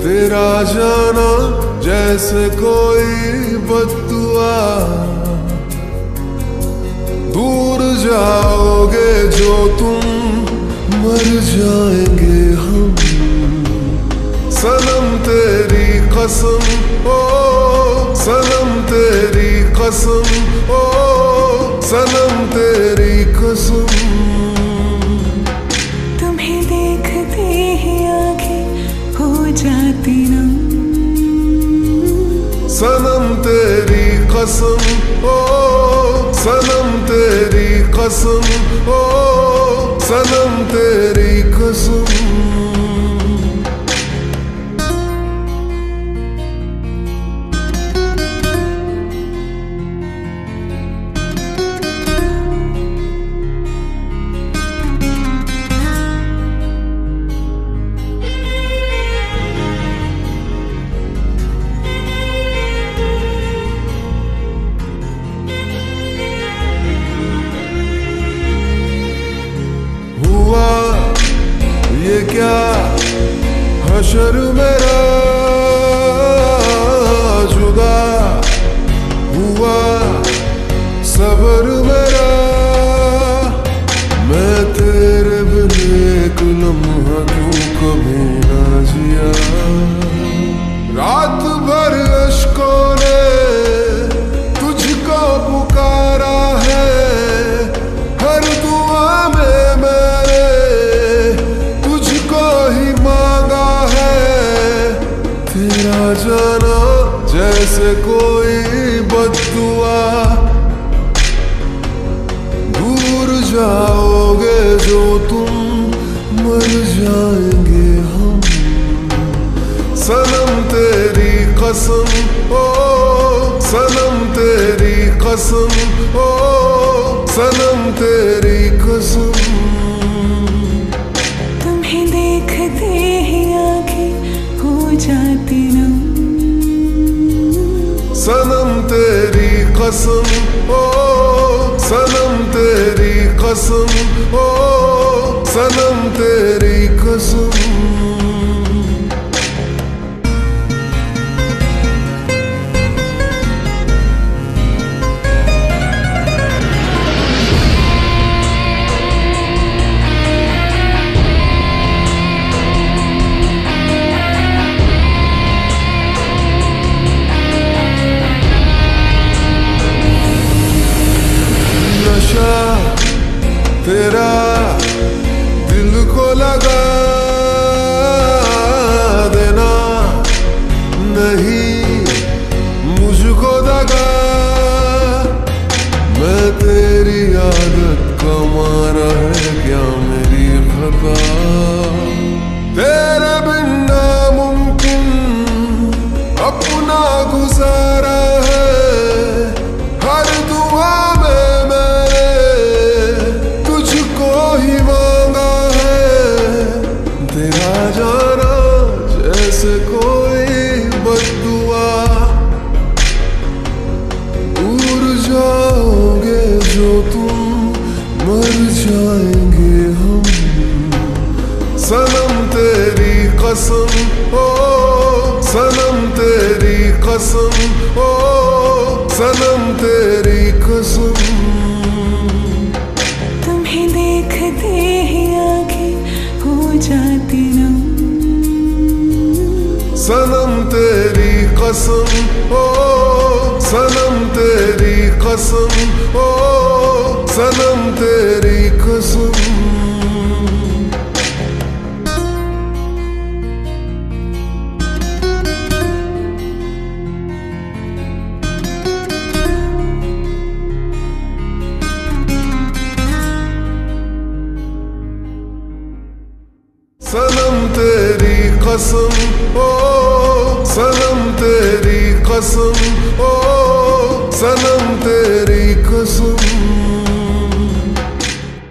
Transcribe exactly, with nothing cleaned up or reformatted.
तेरा जाना जैसे कोई बद्दुआ, दूर जाओगे जो तुम मर जाएंगे हम। सनम तेरी कसम, ओ सनम तेरी कसम, ओ सनम तेरी कसम। तुम्हें देखते ही आंखें हो जाती नम। सनम तेरी कसम, ओ सनम तेरी कसम, ओ सनम तेरी कसम। ये क्या हशर मेरा जुदा हुआ, सबर मेरा मैं तेरे बिन एक लम्हा क्यों कभी ना जिया। रात भर अश्कों ने तुझको पुकारा है, हर दुआ में मैंने तुझको ही मांगा है। तेरा जाना जैसे कोई बद्दुआ, दूर जाओगे जो तुम मर जाएंगे हम। सनम तेरी कसम, ओ सनम तेरी कसम, ओ सनम तेरी कसम। तुम्हें देखते ही आंखें हो जाती नम। सनम तेरी कसम, ओ सनम तेरी कसम, ओ सनम तेरी कसम। तेरा दिल को लगा देना, नहीं मुझको दगा। मैं तेरी आदत का मारा है क्या मेरी खता। तेरे बिन नामुमकिन अपना गुजारा है, हर दुआ में मैंने तुझको ही मांगा है। तेरा जाना जैसे कोई बद्दुआ, दूर जाओगे जो तुम मर जाएंगे हम। सनम तेरी कसम, ओ सनम तेरी कसम, ओ सनम तेरी कसम। तुम्हें देखते ही आंखें हो जाती नम। सनम तेरी कसम, ओ सनम तेरी कसम, ओ सनम तेरी कसम। सनम तेरी कसम, ओ सनम तेरी कसम, ओ